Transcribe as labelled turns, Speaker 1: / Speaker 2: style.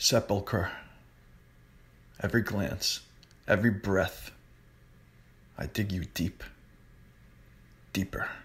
Speaker 1: sepulcher, every glance, every breath, I dig you deep, deeper.